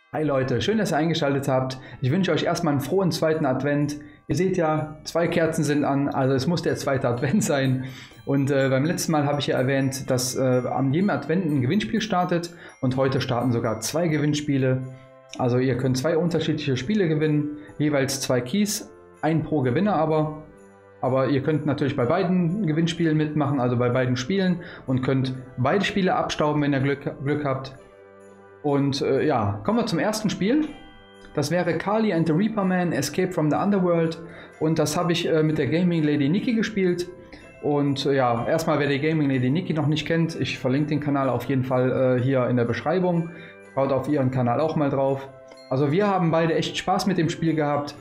Hi Leute, schön, dass ihr eingeschaltet habt. Ich wünsche euch erstmal einen frohen zweiten Advent. Ihr seht ja, 2 Kerzen sind an, also es muss der zweite Advent sein. Und beim letzten Mal habe ich ja erwähnt, dass an jedem Advent ein Gewinnspiel startet und heute starten sogar 2 Gewinnspiele. Also ihr könnt 2 unterschiedliche Spiele gewinnen, jeweils 2 Keys, ein pro Gewinner aber. Aber ihr könnt natürlich bei beiden Gewinnspielen mitmachen, also bei beiden Spielen und könnt beide Spiele abstauben, wenn ihr Glück habt. Und ja, kommen wir zum ersten Spiel. Das wäre Kali and the Reaper Man Escape from the Underworld. Und das habe ich mit der Gaming Lady Niki gespielt. Und ja, erstmal, wer die Gaming Lady Niki noch nicht kennt, ich verlinke den Kanal auf jeden Fall hier in der Beschreibung. Schaut auf ihren Kanal auch mal drauf. Also wir haben beide echt Spaß mit dem Spiel gehabt.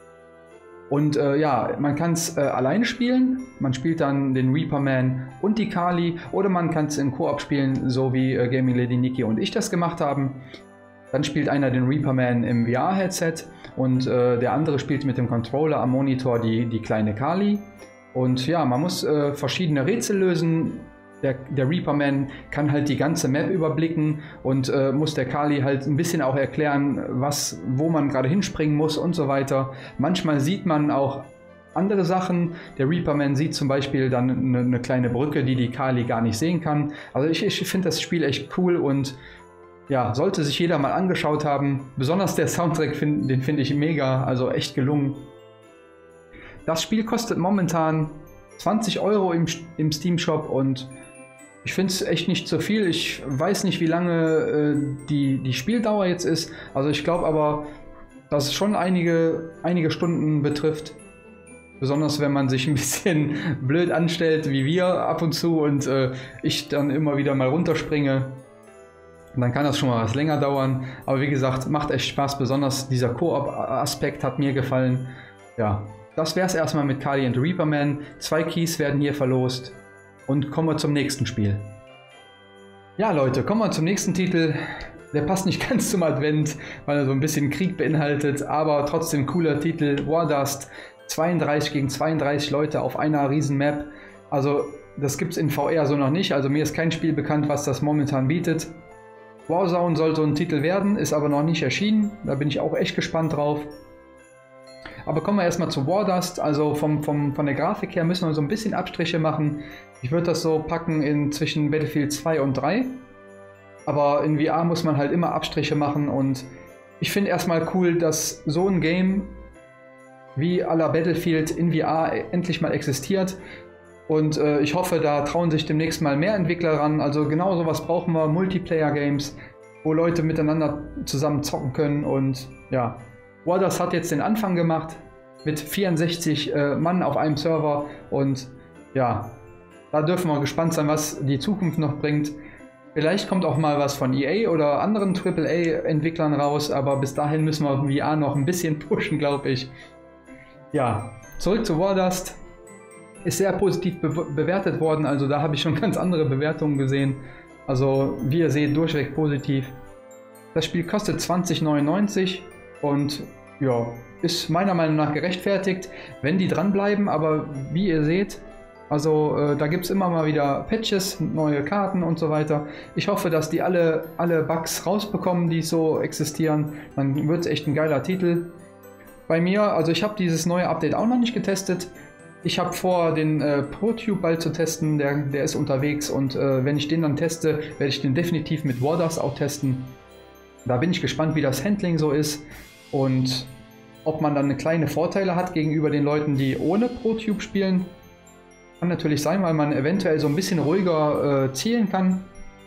Und ja, man kann es alleine spielen, man spielt dann den Reaper Man und die Kali, oder man kann es in Koop spielen, so wie Gaming Lady Niki und ich das gemacht haben. Dann spielt einer den Reaper Man im VR-Headset und der andere spielt mit dem Controller am Monitor die kleine Kali. Und ja, man muss verschiedene Rätsel lösen. Der Reaper Man kann halt die ganze Map überblicken und muss der Kali halt ein bisschen auch erklären, wo man gerade hinspringen muss und so weiter. Manchmal sieht man auch andere Sachen. Der Reaper Man sieht zum Beispiel dann eine kleine Brücke, die Kali gar nicht sehen kann. Also ich finde das Spiel echt cool und ja, sollte sich jeder mal angeschaut haben. Besonders der Soundtrack, den finde ich mega, also echt gelungen. Das Spiel kostet momentan 20 € im Steam Shop und ich finde es echt nicht so viel. Ich weiß nicht, wie lange die Spieldauer jetzt ist. Also ich glaube aber, dass es schon einige Stunden betrifft. Besonders wenn man sich ein bisschen blöd anstellt, wie wir ab und zu und ich dann immer wieder mal runterspringe. Dann kann das schon mal was länger dauern. Aber wie gesagt, macht echt Spaß. Besonders dieser Koop-Aspekt hat mir gefallen. Ja, das wäre es erstmal mit Kali and the Reaper Man. 2 Keys werden hier verlost. Und kommen wir zum nächsten Spiel. Ja Leute, kommen wir zum nächsten Titel. Der passt nicht ganz zum Advent, weil er so ein bisschen Krieg beinhaltet, aber trotzdem cooler Titel. Wardust, 32 gegen 32 Leute auf einer riesen Map. Also das gibt es in VR so noch nicht, also mir ist kein Spiel bekannt, was das momentan bietet. Warzone soll so ein Titel werden, ist aber noch nicht erschienen. Da bin ich auch echt gespannt drauf. Aber kommen wir erstmal zu Wardust. Also von der Grafik her müssen wir so ein bisschen Abstriche machen. Ich würde das so packen zwischen Battlefield 2 und 3. Aber in VR muss man halt immer Abstriche machen. Und ich finde erstmal cool, dass so ein Game wie à la Battlefield in VR endlich mal existiert. Und ich hoffe, da trauen sich demnächst mal mehr Entwickler ran. Also genau sowas brauchen wir. Multiplayer-Games, wo Leute miteinander zusammen zocken können. Und ja, Wardust hat jetzt den Anfang gemacht mit 64 Mann auf einem Server und ja, da dürfen wir gespannt sein, was die Zukunft noch bringt. Vielleicht kommt auch mal was von EA oder anderen AAA-Entwicklern raus, aber bis dahin müssen wir VR noch ein bisschen pushen, glaube ich. Ja, zurück zu Wardust. Ist sehr positiv bewertet worden, also da habe ich schon ganz andere Bewertungen gesehen. Also wie ihr seht, durchweg positiv. Das Spiel kostet 20,99 € und ja, ist meiner Meinung nach gerechtfertigt, wenn die dranbleiben, aber wie ihr seht, also da gibt es immer mal wieder Patches, neue Karten und so weiter. Ich hoffe, dass die alle Bugs rausbekommen, die so existieren. Dann wird es echt ein geiler Titel. Bei mir, also ich habe dieses neue Update auch noch nicht getestet. Ich habe vor, den ProTube bald zu testen, der ist unterwegs und wenn ich den dann teste, werde ich den definitiv mit Wardust auch testen. Da bin ich gespannt, wie das Handling so ist und ob man dann kleine Vorteile hat gegenüber den Leuten, die ohne ProTube spielen. Kann natürlich sein, weil man eventuell so ein bisschen ruhiger zielen kann.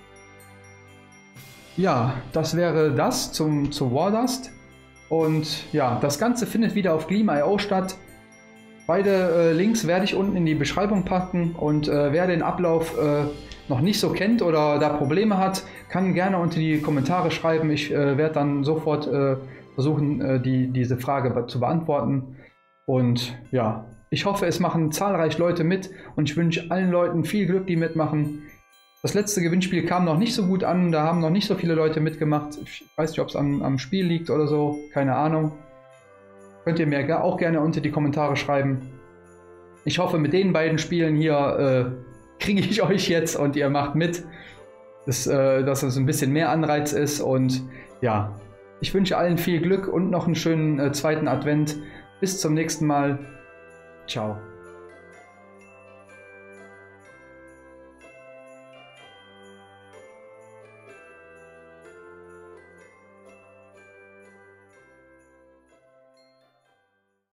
Ja, das wäre das zu Wardust. Und ja, das Ganze findet wieder auf Gleam.io statt. Beide Links werde ich unten in die Beschreibung packen und wer den Ablauf noch nicht so kennt oder da Probleme hat, kann gerne unter die Kommentare schreiben. Ich werde dann sofort versuchen, diese Frage zu beantworten. Und ja, ich hoffe, es machen zahlreich Leute mit und ich wünsche allen Leuten viel Glück, die mitmachen. Das letzte Gewinnspiel kam noch nicht so gut an, da haben noch nicht so viele Leute mitgemacht. Ich weiß nicht, ob es am Spiel liegt oder so, keine Ahnung. Könnt ihr mir auch gerne unter die Kommentare schreiben. Ich hoffe, mit den beiden Spielen hier kriege ich euch jetzt und ihr macht mit, dass es ein bisschen mehr Anreiz ist und ja, Ich wünsche allen viel Glück und noch einen schönen zweiten Advent. Bis zum nächsten Mal. Ciao.